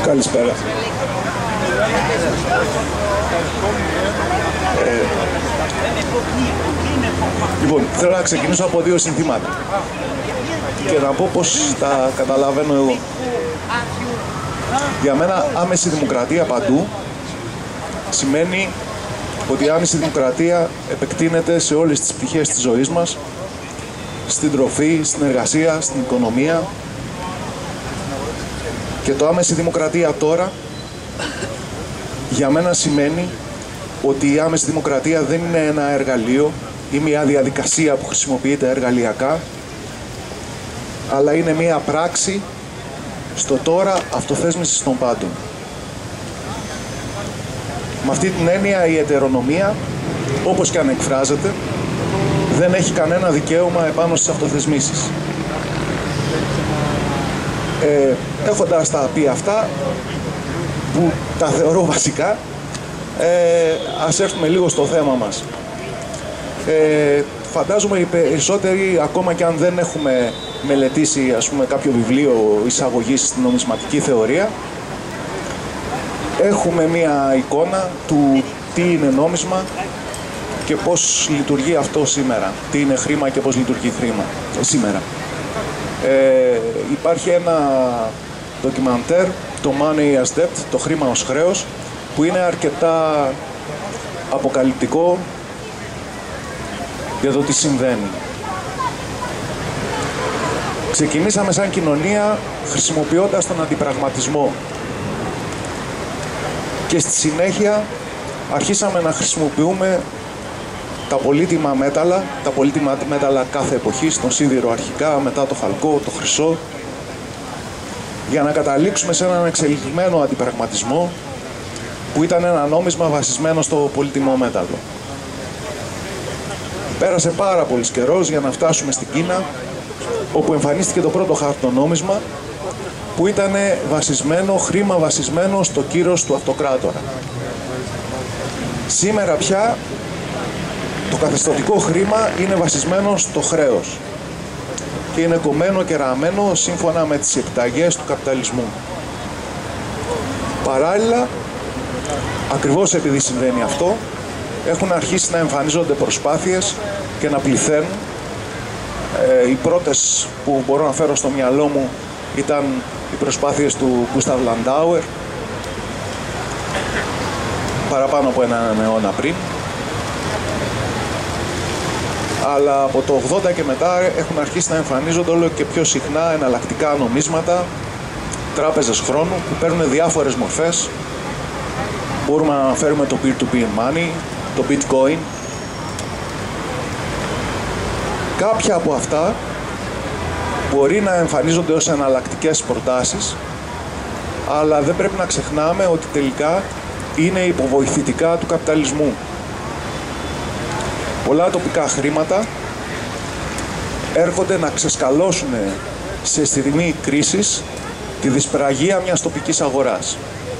Καλησπέρα. Λοιπόν, θέλω να ξεκινήσω από δύο συνθήματα και να πω πως τα καταλαβαίνω εγώ. Για μένα άμεση δημοκρατία παντού σημαίνει ότι η άμεση δημοκρατία επεκτείνεται σε όλες τις πτυχές της ζωής μας, στην τροφή, στην εργασία, στην οικονομία. Και το άμεση δημοκρατία τώρα για μένα σημαίνει ότι η άμεση δημοκρατία δεν είναι ένα εργαλείο ή μια διαδικασία που χρησιμοποιείται εργαλειακά, αλλά είναι μια πράξη στο τώρα αυτοθέσμησης των πάντων. Με αυτή την έννοια η ετερονομία, όπως και αν εκφράζεται, δεν έχει κανένα δικαίωμα επάνω στις αυτοθεσμίσεις. Έχοντας τα πει αυτά, που τα θεωρώ βασικά, ας έρθουμε λίγο στο θέμα μας. Φαντάζομαι οι περισσότεροι, ακόμα και αν δεν έχουμε μελετήσει κάποιο βιβλίο εισαγωγής στην νομισματική θεωρία, έχουμε μία εικόνα του τι είναι νόμισμα και πώς λειτουργεί αυτό σήμερα. Τι είναι χρήμα και πώς λειτουργεί χρήμα σήμερα. Υπάρχει ένα ντοκιμαντέρ, το Money as Debt, το χρήμα ως χρέος, που είναι αρκετά αποκαλυπτικό για το τι συμβαίνει. Ξεκινήσαμε σαν κοινωνία χρησιμοποιώντας τον αντιπραγματισμό και στη συνέχεια αρχίσαμε να χρησιμοποιούμε τα πολύτιμα μέταλλα κάθε εποχής, τον σίδηρο αρχικά, μετά το χαλκό, το χρυσό, για να καταλήξουμε σε έναν εξελιγμένο αντιπραγματισμό που ήταν ένα νόμισμα βασισμένο στο πολύτιμο μέταλλο. Πέρασε πάρα πολύς καιρός για να φτάσουμε στην Κίνα, όπου εμφανίστηκε το πρώτο χαρτονόμισμα που ήταν χρήμα βασισμένο στο κύρος του αυτοκράτορα. Σήμερα πια το καθεστωτικό χρήμα είναι βασισμένο στο χρέος και είναι κομμένο και ραμμένο σύμφωνα με τις επιταγές του καπιταλισμού. Παράλληλα, ακριβώς επειδή συμβαίνει αυτό, έχουν αρχίσει να εμφανίζονται προσπάθειες και να πληθαίνουν. Οι πρώτες που μπορώ να φέρω στο μυαλό μου ήταν οι προσπάθειες του Γκούσταβ Λαντάουερ παραπάνω από έναν αιώνα πριν. Αλλά από το 80 και μετά έχουν αρχίσει να εμφανίζονται όλο και πιο συχνά εναλλακτικά νομίσματα, τράπεζες χρόνου που παίρνουν διάφορες μορφές. Μπορούμε να αναφέρουμε το peer-to-peer money, το bitcoin. Κάποια από αυτά μπορεί να εμφανίζονται ως εναλλακτικές προτάσεις, αλλά δεν πρέπει να ξεχνάμε ότι τελικά είναι υποβοηθητικά του καπιταλισμού. Πολλά τοπικά χρήματα έρχονται να ξεσκαλώσουν σε στιγμή κρίσης τη δυσπραγία μιας τοπικής αγοράς.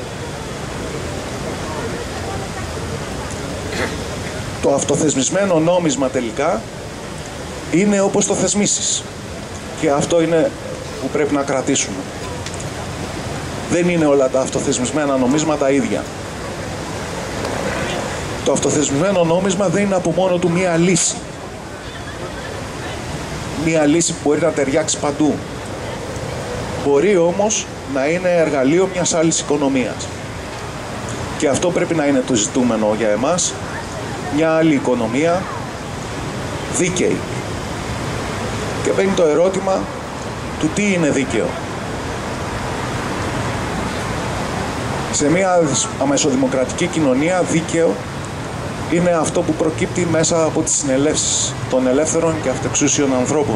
Το αυτοθεσμισμένο νόμισμα τελικά είναι όπως το θεσμίσεις και αυτό είναι που πρέπει να κρατήσουμε. Δεν είναι όλα τα αυτοθεσμισμένα νομίσματα ίδια. Το αυτοθεσμισμένο νόμισμα δεν είναι από μόνο του μία λύση. Μία λύση που μπορεί να ταιριάξει παντού. Μπορεί όμως να είναι εργαλείο μιας άλλης οικονομίας. Και αυτό πρέπει να είναι το ζητούμενο για εμάς. Μια άλλη οικονομία δίκαιη. Και μπαίνει το ερώτημα του τι είναι δίκαιο. Σε μια αμεσοδημοκρατική κοινωνία δίκαιο είναι αυτό που προκύπτει μέσα από τις συνελεύσεις των ελεύθερων και αυτεξούσιων ανθρώπων.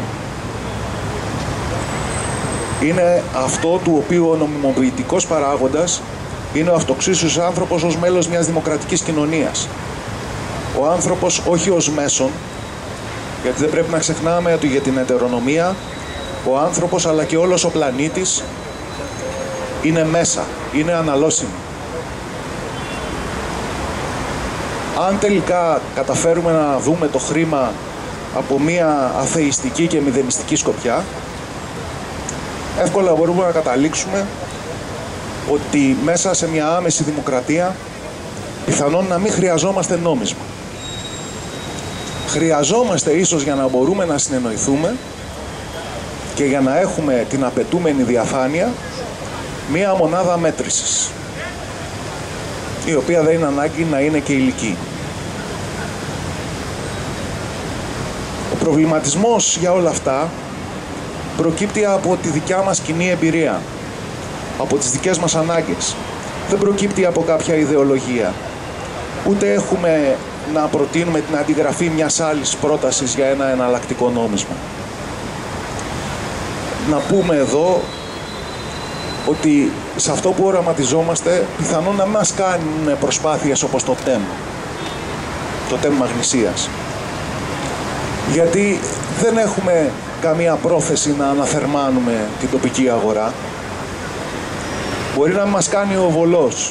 Είναι αυτό του οποίου ο νομιμοποιητικός παράγοντας είναι ο αυτοξήσιος άνθρωπος ως μέλος μιας δημοκρατικής κοινωνίας. Ο άνθρωπος όχι ως μέσον, γιατί δεν πρέπει να ξεχνάμε ότι για την ετερονομία ο άνθρωπος αλλά και όλος ο πλανήτης είναι μέσα, είναι αναλώσιμο. Αν τελικά καταφέρουμε να δούμε το χρήμα από μια αθεϊστική και μηδενιστική σκοπιά, εύκολα μπορούμε να καταλήξουμε ότι μέσα σε μια άμεση δημοκρατία πιθανόν να μην χρειαζόμαστε νόμισμα. Χρειαζόμαστε ίσως, για να μπορούμε να συνεννοηθούμε και για να έχουμε την απαιτούμενη διαφάνεια, μία μονάδα μέτρησης, η οποία δεν είναι ανάγκη να είναι και ηλική. Ο προβληματισμός για όλα αυτά προκύπτει από τη δικιά μας κοινή εμπειρία, από τις δικές μας ανάγκες. Δεν προκύπτει από κάποια ιδεολογία. Ούτε έχουμε να προτείνουμε την αντιγραφή μιας άλλης πρότασης για ένα εναλλακτικό νόμισμα. Να πούμε εδώ ότι σε αυτό που οραματιζόμαστε πιθανόν να μας κάνουν προσπάθειες όπως το ΤΕΜ Μαγνησίας. Γιατί δεν έχουμε καμία πρόθεση να αναθερμάνουμε την τοπική αγορά. Μπορεί να μας κάνει ο βολός.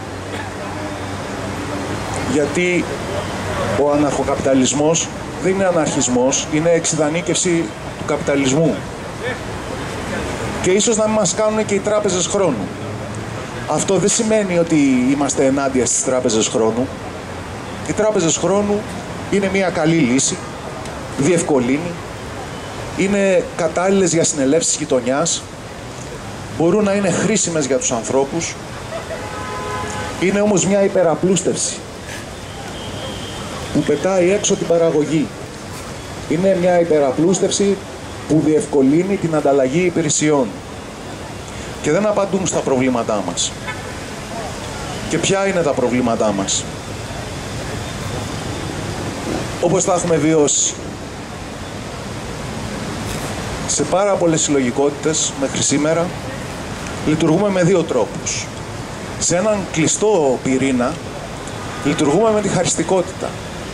Γιατί ο αναρχοκαπιταλισμός δεν είναι αναρχισμός, είναι εξιδανίκευση του καπιταλισμού. Και ίσως να μην μας κάνουν και οι τράπεζες χρόνου. Αυτό δεν σημαίνει ότι είμαστε ενάντια στις τράπεζες χρόνου. Οι τράπεζες χρόνου είναι μια καλή λύση, διευκολύνει, είναι κατάλληλες για συνελεύσεις γειτονιάς, μπορούν να είναι χρήσιμες για τους ανθρώπους, είναι όμως μια υπεραπλούστευση που πετάει έξω την παραγωγή. Είναι μια υπεραπλούστευση που διευκολύνει την ανταλλαγή υπηρεσιών και δεν απαντούν στα προβλήματά μας. Και ποια είναι τα προβλήματά μας? Όπως τα έχουμε βιώσει σε πάρα πολλές συλλογικότητες μέχρι σήμερα, λειτουργούμε με δύο τρόπους. Σε έναν κλειστό πυρήνα λειτουργούμε με τη χαριστικότητα.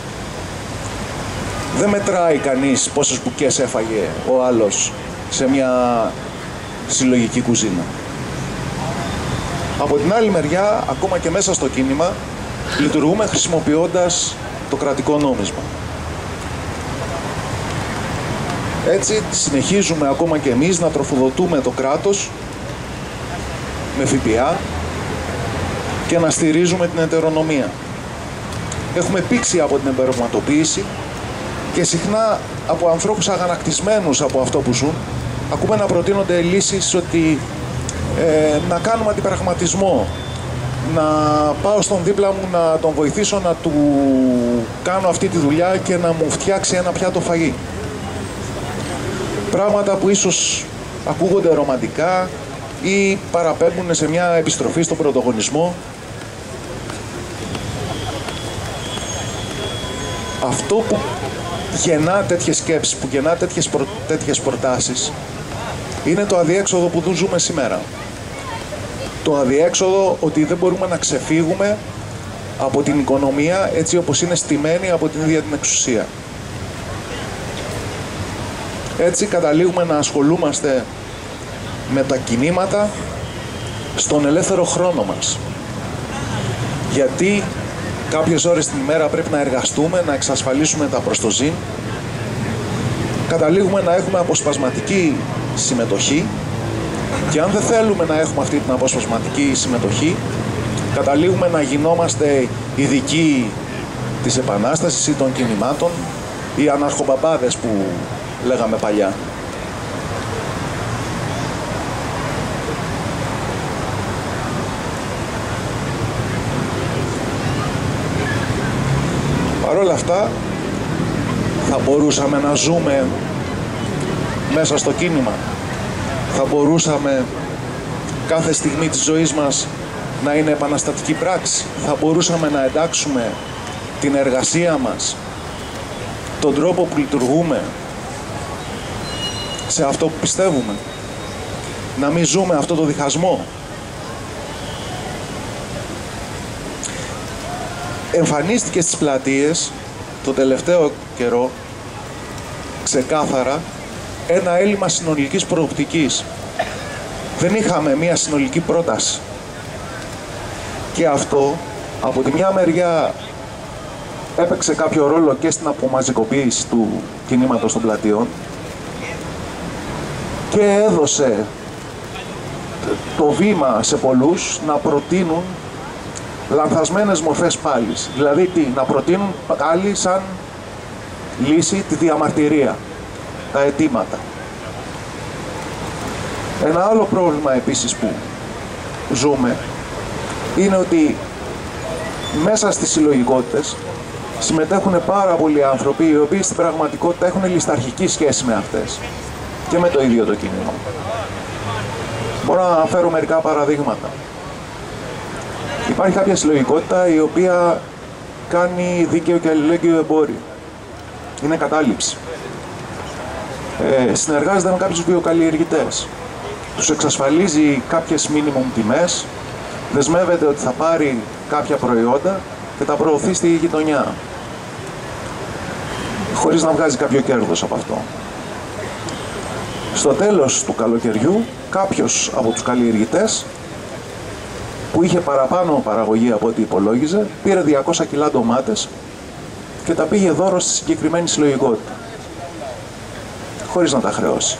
Δεν μετράει κανείς πόσες μπουκές έφαγε ο άλλος σε μια συλλογική κουζίνα. Από την άλλη μεριά, ακόμα και μέσα στο κίνημα, λειτουργούμε χρησιμοποιώντας το κρατικό νόμισμα. Έτσι συνεχίζουμε ακόμα και εμείς να τροφοδοτούμε το κράτος με ΦΠΑ και να στηρίζουμε την ετερονομία. Έχουμε πήξει από την εμπορευματοποίηση και συχνά από ανθρώπους αγανακτισμένους από αυτό που ζουν ακούμε να προτείνονται λύσεις ότι να κάνουμε αντιπραγματισμό, να πάω στον δίπλα μου να τον βοηθήσω να του κάνω αυτή τη δουλειά και να μου φτιάξει ένα πιάτο φαγί. Πράγματα που ίσως ακούγονται ρομαντικά ή παραπέμπουν σε μια επιστροφή στον πρωτογονισμό. Αυτό που γεννά τέτοιες σκέψεις, που γεννά τέτοιες προτάσεις, είναι το αδιέξοδο που ζούμε σήμερα. Το αδιέξοδο ότι δεν μπορούμε να ξεφύγουμε από την οικονομία έτσι όπως είναι στημένη από την ίδια την εξουσία. Έτσι καταλήγουμε να ασχολούμαστε με τα κινήματα στον ελεύθερο χρόνο μας. Γιατί κάποιες ώρες την ημέρα πρέπει να εργαστούμε, να εξασφαλίσουμε τα προστοζήν. Καταλήγουμε να έχουμε αποσπασματική συμμετοχή και αν δεν θέλουμε να έχουμε αυτή την αποσπασματική συμμετοχή, καταλήγουμε να γινόμαστε ειδικοί της Επανάστασης ή των κινημάτων ή αναρχοπαπάδες που λέγαμε παλιά. Παρ' όλα αυτά, θα μπορούσαμε να ζούμε μέσα στο κίνημα. Θα μπορούσαμε κάθε στιγμή της ζωής μας να είναι επαναστατική πράξη. Θα μπορούσαμε να εντάξουμε την εργασία μας, τον τρόπο που λειτουργούμε, σε αυτό που πιστεύουμε. Να μην ζούμε αυτό το διχασμό. Εμφανίστηκε στις πλατείες το τελευταίο καιρό ξεκάθαρα ένα έλλειμμα συνολικής προοπτικής. Δεν είχαμε μια συνολική πρόταση. Και αυτό από τη μια μεριά έπαιξε κάποιο ρόλο και στην απομαζικοποίηση του κινήματος των πλατείων και έδωσε το βήμα σε πολλούς να προτείνουν λανθασμένες μορφές πάλης. Δηλαδή τι, να προτείνουν πάλι σαν λύση τη διαμαρτυρία, τα αιτήματα. Ένα άλλο πρόβλημα επίσης που ζούμε είναι ότι μέσα στις συλλογικότητες συμμετέχουν πάρα πολλοί άνθρωποι οι οποίοι στην πραγματικότητα έχουν λησταρχική σχέση με αυτές και με το ίδιο το κίνημα. Μπορώ να αναφέρω μερικά παραδείγματα. Υπάρχει κάποια συλλογικότητα η οποία κάνει δίκαιο και αλληλέγγυο εμπόριο. Είναι κατάληψη. Συνεργάζεται με κάποιους βιοκαλλιεργητές. Τους εξασφαλίζει κάποιες μίνιμουμ τιμές, δεσμεύεται ότι θα πάρει κάποια προϊόντα και τα προωθεί στη γειτονιά, χωρίς να βγάζει κάποιο κέρδος από αυτό. Στο τέλος του καλοκαιριού, κάποιος από τους καλλιεργητές, που είχε παραπάνω παραγωγή από ό,τι υπολόγιζε, πήρε 200 κιλά ντομάτες και τα πήγε δώρο στη συγκεκριμένη συλλογικότητα, χωρίς να τα χρεώσει.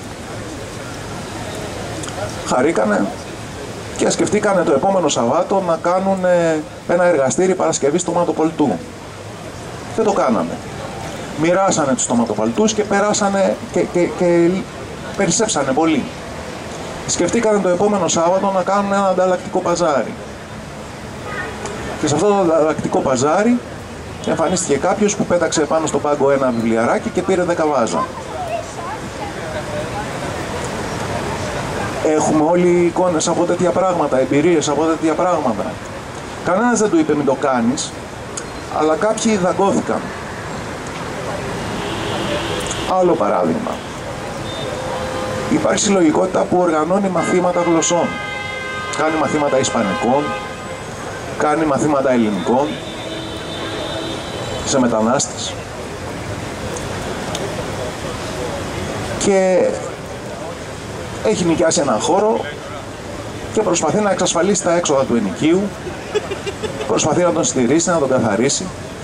Χαρήκανε και σκεφτήκανε το επόμενο Σαββάτο να κάνουν ένα εργαστήρι παρασκευής τοματοπολτού. Και το κάνανε. Μοιράσανε τους τοματοπολτούς και περάσανε και περισσέψανε πολύ. Σκεφτήκανε το επόμενο Σάββατο να κάνουν ένα ανταλλακτικό παζάρι. Και σε αυτό το ανταλλακτικό παζάρι εμφανίστηκε κάποιος που πέταξε πάνω στο πάγκο ένα βιβλιαράκι και πήρε 10 βάζα. Έχουμε όλοι εικόνες από τέτοια πράγματα, εμπειρίες από τέτοια πράγματα. Κανένας δεν του είπε μην το κάνεις, αλλά κάποιοι δαγκώθηκαν. Άλλο παράδειγμα. Υπάρχει συλλογικότητα που οργανώνει μαθήματα γλωσσών. Κάνει μαθήματα ισπανικών, κάνει μαθήματα ελληνικών σε μετανάστες. Και έχει νοικιάσει έναν χώρο και προσπαθεί να εξασφαλίσει τα έξοδα του ενοικίου, προσπαθεί να τον στηρίσει, να τον καθαρίσει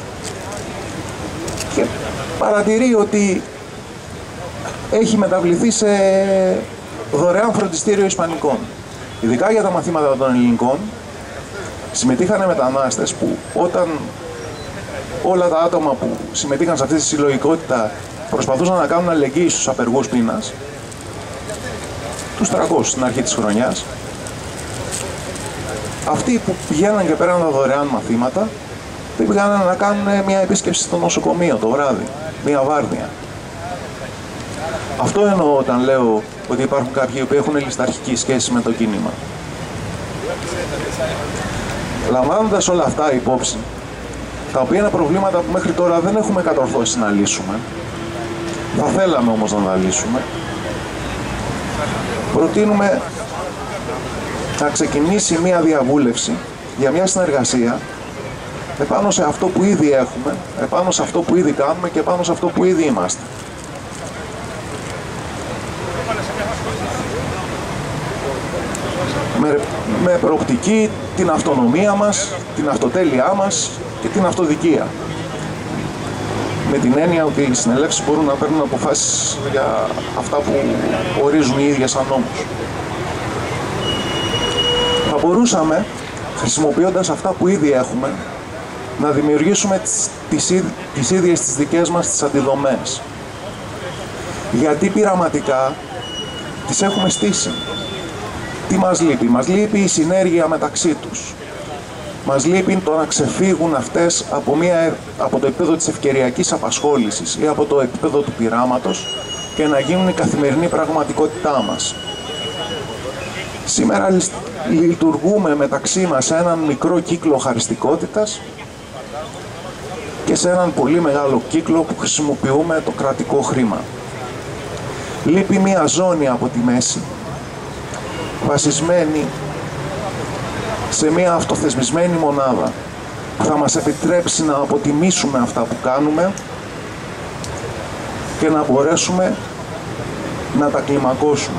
και παρατηρεί ότι έχει μεταβληθεί σε δωρεάν φροντιστήριο ισπανικών. Ειδικά για τα μαθήματα των ελληνικών συμμετείχαν μετανάστες που όταν όλα τα άτομα που συμμετείχαν σε αυτή τη συλλογικότητα προσπαθούσαν να κάνουν αλληλεγγύη στους απεργούς πείνας, τους 300 στην αρχή της χρονιάς, αυτοί που πηγαίναν και πέραν τα δωρεάν μαθήματα δεν πήγαν να κάνουν μια επίσκεψη στο νοσοκομείο το βράδυ, μια βάρδια. Αυτό εννοώ όταν λέω ότι υπάρχουν κάποιοι που έχουν λησταρχική σχέση με το κίνημα. Λαμβάνοντας όλα αυτά υπόψη, τα οποία είναι προβλήματα που μέχρι τώρα δεν έχουμε κατορθώσει να λύσουμε, θα θέλαμε όμως να τα λύσουμε, προτείνουμε να ξεκινήσει μια διαβούλευση για μια συνεργασία επάνω σε αυτό που ήδη έχουμε, επάνω σε αυτό που ήδη κάνουμε και επάνω σε αυτό που ήδη είμαστε. Με προοπτική την αυτονομία μας, την αυτοτέλειά μας και την αυτοδικία. Με την έννοια ότι οι συνελεύσεις μπορούν να παίρνουν αποφάσεις για αυτά που ορίζουν οι ίδιες σαν νόμους. Θα μπορούσαμε, χρησιμοποιώντας αυτά που ήδη έχουμε, να δημιουργήσουμε τις ίδιες τις δικές μας τις αντιδομές. Γιατί πειραματικά τις έχουμε στήσει. Τι μας λείπει? Μας λείπει η συνέργεια μεταξύ τους. Μας λείπει το να ξεφύγουν αυτές από το επίπεδο της ευκαιριακής απασχόλησης ή από το επίπεδο του πειράματος και να γίνουν η καθημερινή πραγματικότητά μας. Σήμερα λειτουργούμε μεταξύ μας σε έναν μικρό κύκλο χαριστικότητας και σε έναν πολύ μεγάλο κύκλο που χρησιμοποιούμε το κρατικό χρήμα. Λείπει μια ζώνη από τη μέση, βασισμένη σε μια αυτοθεσμισμένη μονάδα που θα μας επιτρέψει να αποτιμήσουμε αυτά που κάνουμε και να μπορέσουμε να τα κλιμακώσουμε.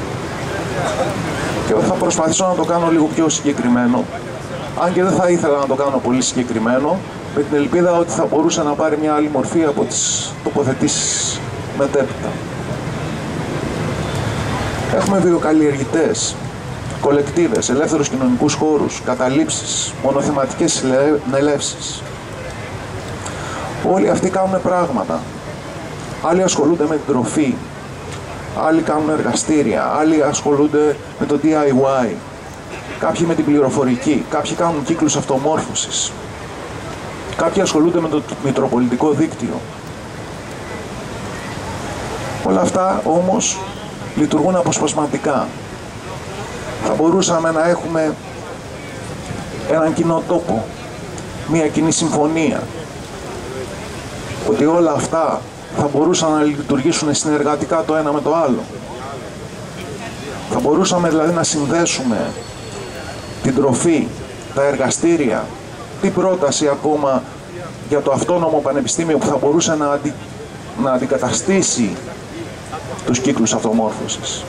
Και θα προσπαθήσω να το κάνω λίγο πιο συγκεκριμένο, αν και δεν θα ήθελα να το κάνω πολύ συγκεκριμένο, με την ελπίδα ότι θα μπορούσε να πάρει μια άλλη μορφή από τις τοποθετήσεις μετέπειτα. Έχουμε βιοκαλλιεργητές κολεκτίβες, ελεύθερους κοινωνικούς χώρους, καταλήψεις, μονοθεματικές συνελεύσεις. Όλοι αυτοί κάνουν πράγματα. Άλλοι ασχολούνται με την τροφή, άλλοι κάνουν εργαστήρια, άλλοι ασχολούνται με το DIY, κάποιοι με την πληροφορική, κάποιοι κάνουν κύκλους αυτομόρφωσης, κάποιοι ασχολούνται με το μητροπολιτικό δίκτυο. Όλα αυτά όμως λειτουργούν αποσπασματικά. Θα μπορούσαμε να έχουμε έναν κοινό τόπο, μία κοινή συμφωνία, ότι όλα αυτά θα μπορούσαν να λειτουργήσουν συνεργατικά το ένα με το άλλο. Θα μπορούσαμε δηλαδή να συνδέσουμε την τροφή, τα εργαστήρια, την πρόταση ακόμα για το αυτόνομο πανεπιστήμιο που θα μπορούσε να αντικαταστήσει τους κύκλους αυτομόρφωσης.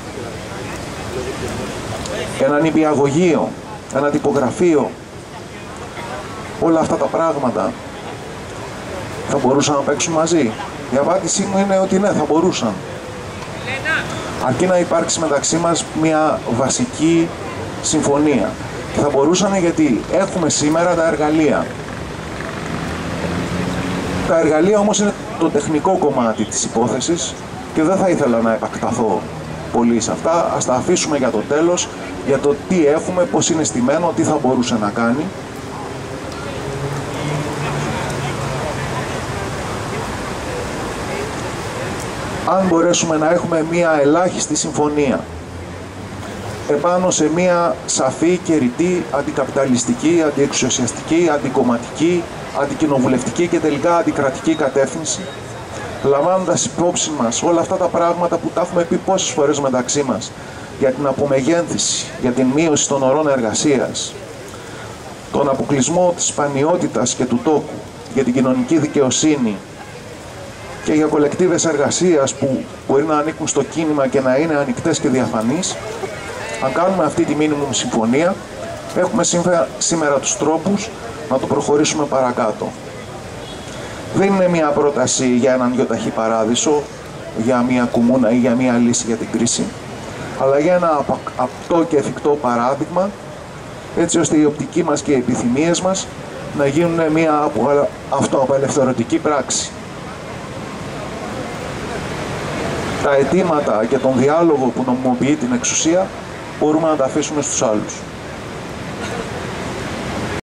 Ένα νηπιαγωγείο, ένα τυπογραφείο, όλα αυτά τα πράγματα θα μπορούσαν να παίξουν μαζί. Η απάντησή μου είναι ότι ναι, θα μπορούσαν. Αρκεί να υπάρξει μεταξύ μας μια βασική συμφωνία. Και θα μπορούσαν γιατί έχουμε σήμερα τα εργαλεία. Τα εργαλεία όμως είναι το τεχνικό κομμάτι της υπόθεσης και δεν θα ήθελα να επακταθώ πολύ σε αυτά. Ας τα αφήσουμε για το τέλος, για το τι έχουμε, πώς είναι στημένο, τι θα μπορούσε να κάνει. Αν μπορέσουμε να έχουμε μία ελάχιστη συμφωνία επάνω σε μία σαφή και ρητή αντικαπιταλιστική, αντιεξουσιαστική, αντικομματική, αντικοινοβουλευτική και τελικά αντικρατική κατεύθυνση, λαμβάνοντας υπόψη μας όλα αυτά τα πράγματα που τα έχουμε πει πόσες φορές μεταξύ μας για την απομεγένθηση, για την μείωση των ωρών εργασίας, τον αποκλεισμό της σπανιότητας και του τόκου, για την κοινωνική δικαιοσύνη και για κολεκτίβες εργασίας που μπορεί να ανήκουν στο κίνημα και να είναι ανοιχτές και διαφανείς. Αν κάνουμε αυτή τη μίνιμουμ συμφωνία, έχουμε σήμερα τους τρόπους να το προχωρήσουμε παρακάτω. Δεν είναι μια πρόταση για έναν γιοταχή παράδεισο, για μια κουμούνα ή για μια λύση για την κρίση, αλλά για ένα απτό και εφικτό παράδειγμα, έτσι ώστε οι οπτικοί μας και οι επιθυμίες μας να γίνουν μια αυτοαπελευθερωτική πράξη. Τα αιτήματα και τον διάλογο που νομιμοποιεί την εξουσία μπορούμε να τα αφήσουμε στους άλλους.